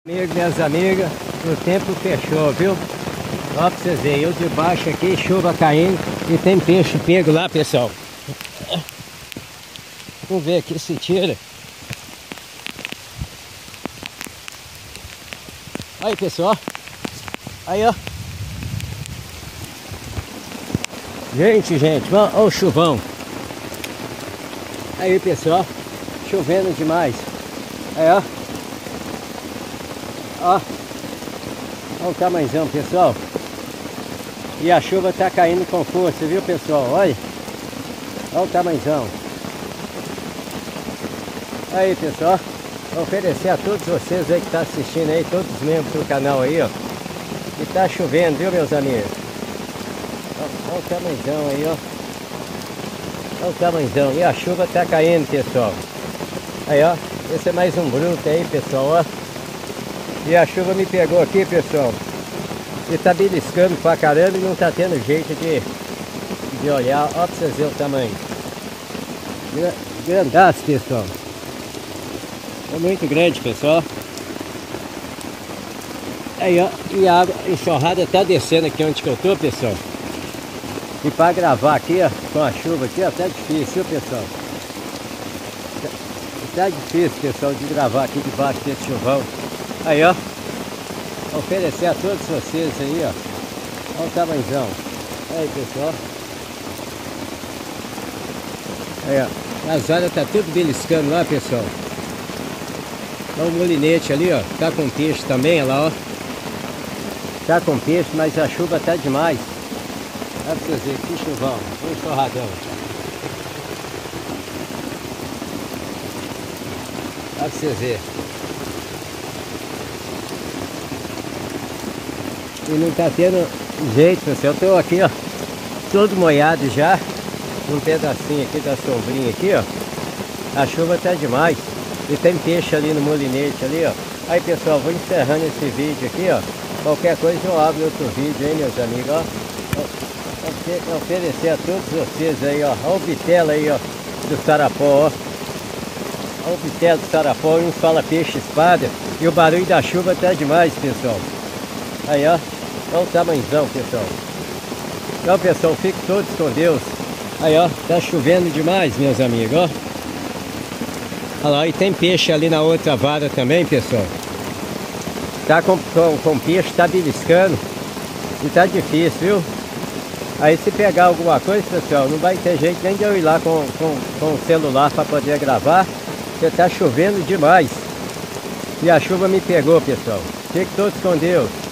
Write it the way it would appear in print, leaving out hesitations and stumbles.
Minhas amigas, o tempo fechou, viu? Ó, pra vocês verem, eu de baixo aqui, chuva caindo e tem peixe pego lá, pessoal. Vamos ver aqui se tira. Aí, pessoal. Aí, ó. Gente, olha o chuvão. Aí, pessoal. Chovendo demais. Aí, ó. Ó. Olha o tamanhozão, pessoal. E a chuva tá caindo com força, viu, pessoal? Olha. Olha o tamanhozão. Aí, pessoal. Vou oferecer a todos vocês aí que estão assistindo aí, todos os membros do canal aí, ó. E tá chovendo, viu, meus amigos? Olha o tamanhozão aí, ó. Olha o tamanhozão. E a chuva tá caindo, pessoal. Aí, ó. Esse é mais um bruto aí, pessoal, ó. E a chuva me pegou aqui, pessoal. E tá beliscando pra caramba e não tá tendo jeito de olhar. Ó, pra vocês verem o tamanho. Grandaço, pessoal. É muito grande, pessoal. Aí, ó. E a água enxurrada tá descendo aqui onde que eu tô, pessoal. E pra gravar aqui, ó, com a chuva aqui, ó, tá difícil, viu, pessoal? Tá difícil, pessoal, de gravar aqui debaixo desse chuvão. Aí, ó. Vou oferecer a todos vocês aí, ó. Olha o tamanhozão. Aí, pessoal. Aí, ó. As varas tá tudo beliscando lá, pessoal. Olha o molinete ali, ó. Tá com peixe também, olha lá, ó. Tá com peixe, mas a chuva tá demais. Olha pra vocês verem, que chuvão. Um enxurradão. Olha pra vocês verem. E não tá tendo jeito, pessoal. Eu tô aqui, ó, todo molhado já. Um pedacinho aqui da sombrinha aqui, ó. A chuva tá demais. E tem peixe ali no molinete ali, ó. Aí, pessoal, vou encerrando esse vídeo aqui, ó. Qualquer coisa eu abro outro vídeo, hein, meus amigos, ó. Vou oferecer a todos vocês aí, ó. Olha o bitelo aí, ó, do sarapó, ó. Olha o bitelo do sarapó. Uns fala peixe espada. E o barulho da chuva tá demais, pessoal. Aí, ó. Olha o tamanhozão, pessoal. Então, pessoal, fiquem todos com Deus. Aí, ó, tá chovendo demais, meus amigos, ó. Olha lá, e tem peixe ali na outra vara também, pessoal. Tá com peixe, tá beliscando. E tá difícil, viu? Aí se pegar alguma coisa, pessoal, não vai ter jeito nem de eu ir lá com o celular para poder gravar. Porque tá chovendo demais. E a chuva me pegou, pessoal. Fiquem todos com Deus.